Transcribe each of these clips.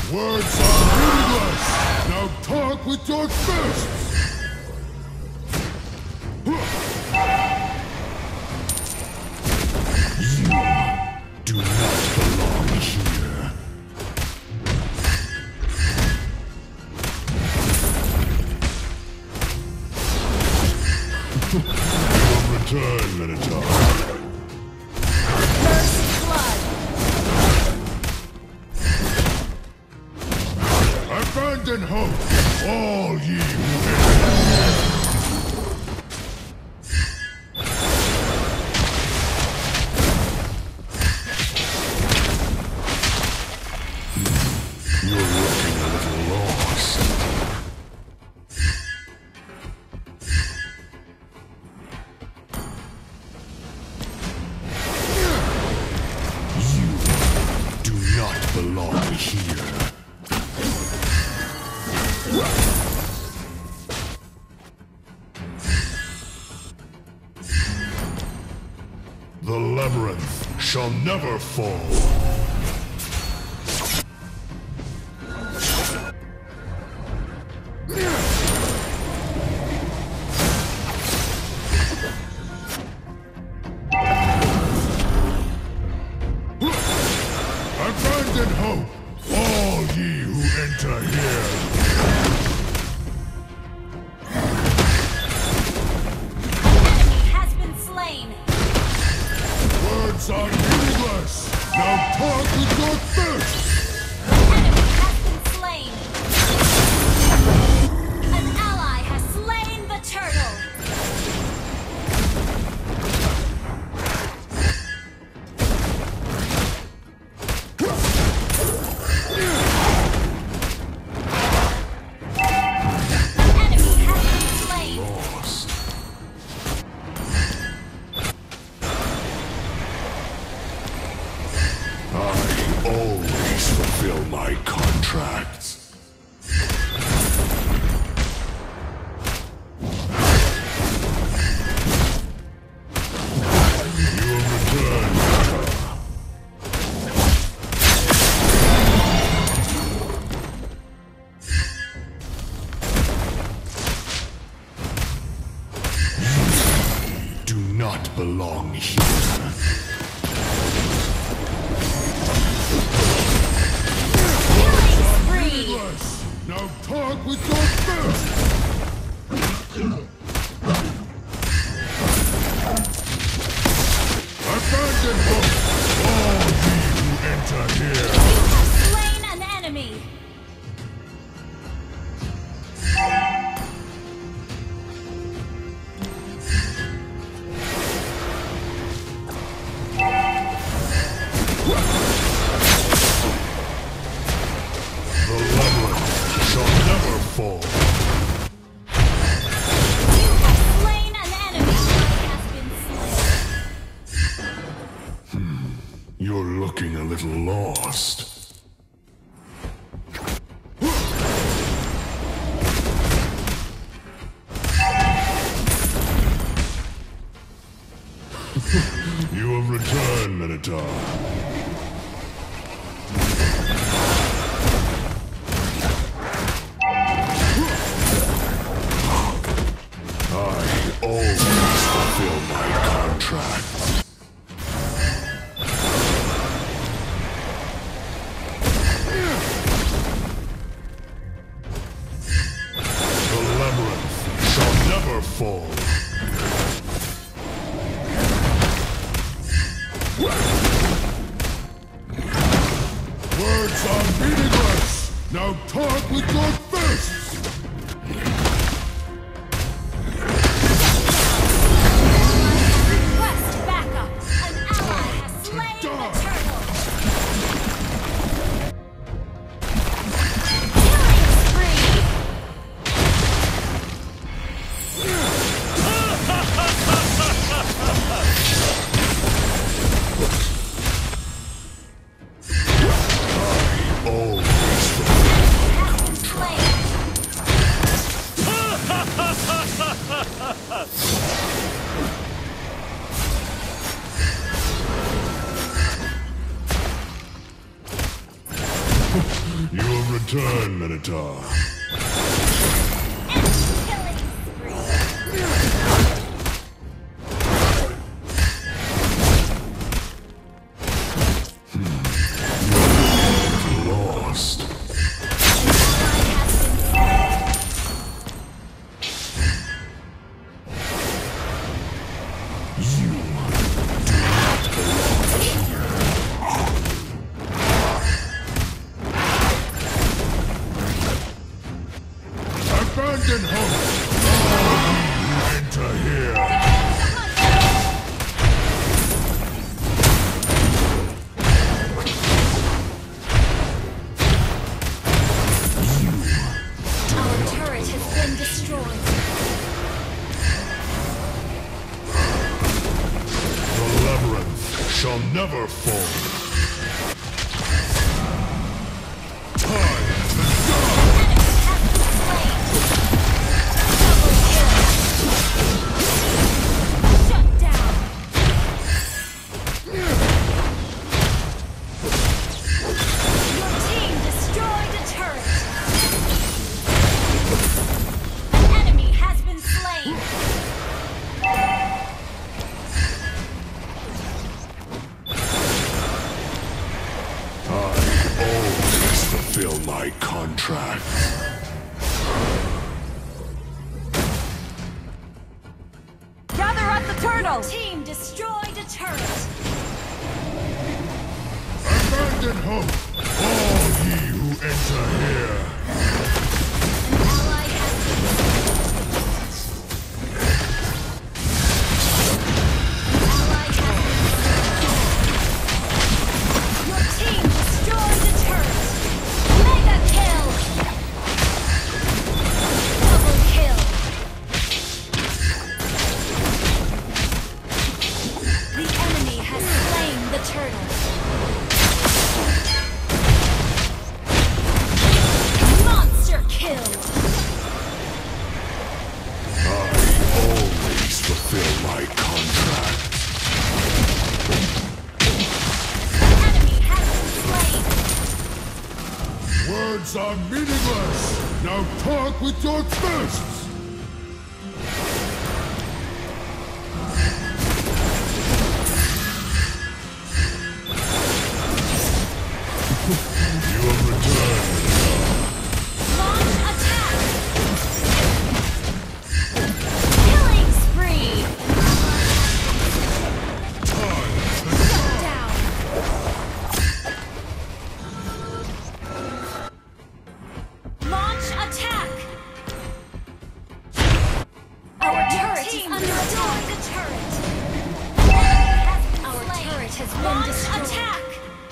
Words are meaningless! Now talk with your fists! You do not belong here. Your return, Minotaur. First blood. Abandon hope, all ye who enter. You're looking a little lost. You do not belong here. The labyrinth shall never fall. Abandon hope, all ye who enter here. Enemy has been slain. Words are meaningless. Now talk with your fists. Enemy has been slain. An ally has slain the turtle. Enemy has been slain. Lost. I always fulfill my contracts. You have returned. You do not belong here. Killing spree. Yes. Now talk with your fist! Abandon hope, all ye who enter here! You have slain an enemy. The labyrinth shall never fall. You have slain an enemy. Has been slain. You're looking a little lost. You have returned, Minotaur. I always fulfill my contracts. The labyrinth shall never fall. Words are meaningless. Now talk with your fists. Request backup. An ally has slain the turtle. Killing spree. Always Has been slain. You have return, Minotaur. Killing Lost. Abandon hope! All ye who enter here! Our turret has been destroyed. The labyrinth shall never fall. Shut down. Your team destroyed a turret. An enemy has been slain. Always fulfill my contract. Gather at the turtle! Team destroyed a turret. Abandon hope! All ye who enter here! An ally has Your team destroyed a turret. Mega kill. Double kill. The enemy has slain the turtle. Monster kill. I always fulfill my contract. Enemy has been slain. Words are meaningless! Now talk with your fists! You have returned. Launch attack. Killing spree. Shut down. Launch attack. Our turret is under attack. Our turret has been destroyed. Attack.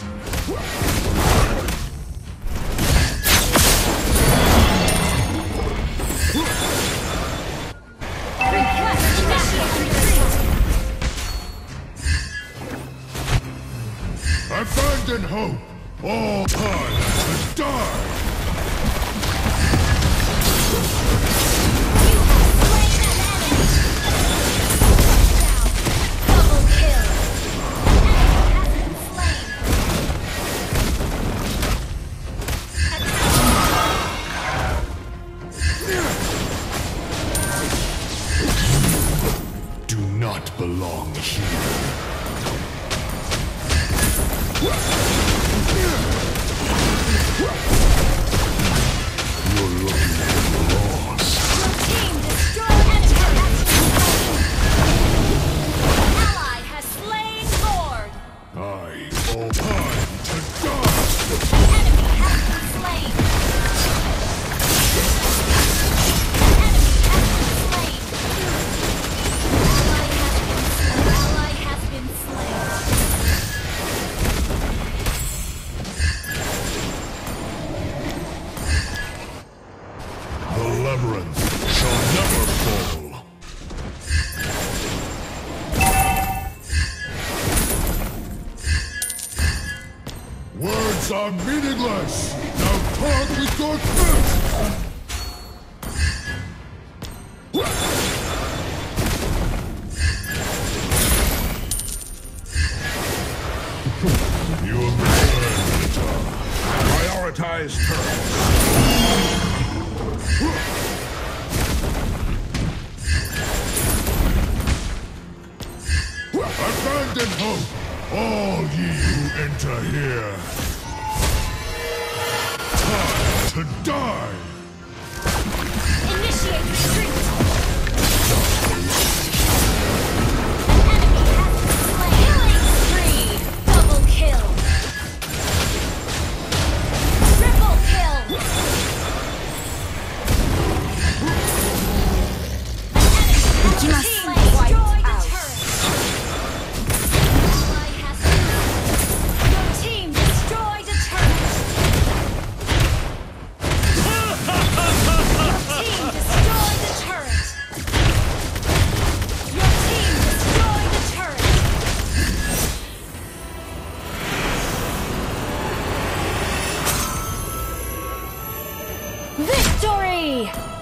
Request initiated. Abandon hope! All time to die! You have slain an enemy. Down. Double kill. Enemy has been slain. Do not belong here. You're looking for the lost. Your team destroyed a turret. An ally has slain Lord. All time to die! Enemy has been slain. Ally has been slain. The labyrinth shall never fall. Words are meaningless! Now talk with your fists! You have returned, Minotaur. Prioritize turrets. Abandon hope, all ye who enter here. Time to die! Initiate retreat! An enemy has been slain! Killing spree! Double kill! Triple kill! An enemy has been slain! Destroy the turret! Ally has been... Your team destroyed a turret! Team destroyed the turret! Your team destroyed the turret! Victory!